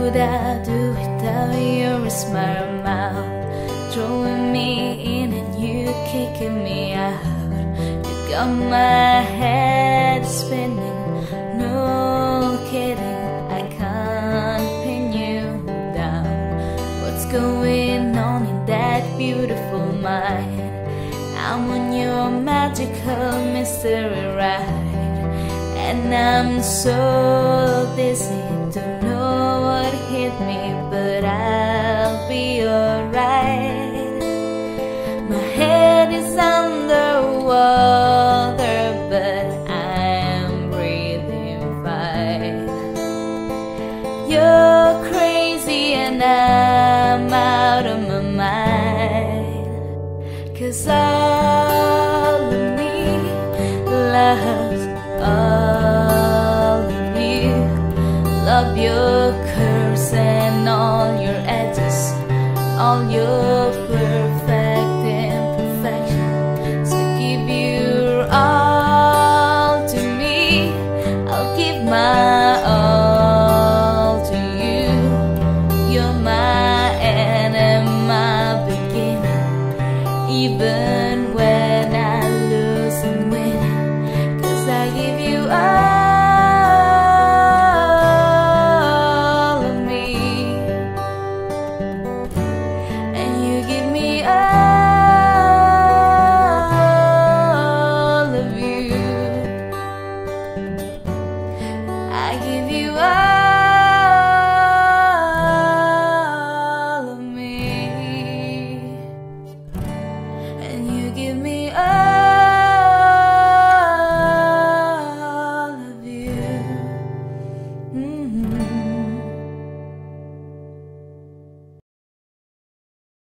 would I do without your smart mouth? Throwing me in and you kicking me out. You got my head spinning, no kidding, I can't pin you down. What's going on in that beautiful mind? I'm on your magical mystery ride, and I'm so dizzy, don't know what hit me, but I'll be alright. My head is underwater, but I'm breathing fine. You're crazy and I'm out of my mind, 'cause all of me loves all of you. Love your curves and all your edges, all your perfect imperfections. So give your all to me, I'll give my all to you. You're my end and my beginning, even when I lose and win, 'cause I give you all of me, and you give me all of you. I give you all